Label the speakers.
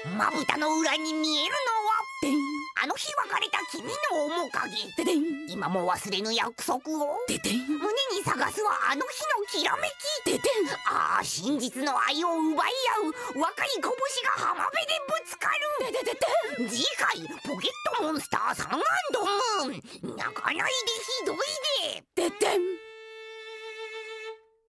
Speaker 1: まぶたの裏に見えるのは
Speaker 2: でん
Speaker 1: あの日別れた君の面影。
Speaker 2: ででん
Speaker 1: 今も忘れぬ約束を
Speaker 2: ででん
Speaker 1: 胸に探すはあの日のきらめき。
Speaker 2: ででん
Speaker 1: ああ、真実の愛を奪い合う若い拳が浜辺でぶつかる。
Speaker 2: ででで
Speaker 1: 次回ポケットモンスターサン&ムーン。泣かないでひどいで。
Speaker 2: ででん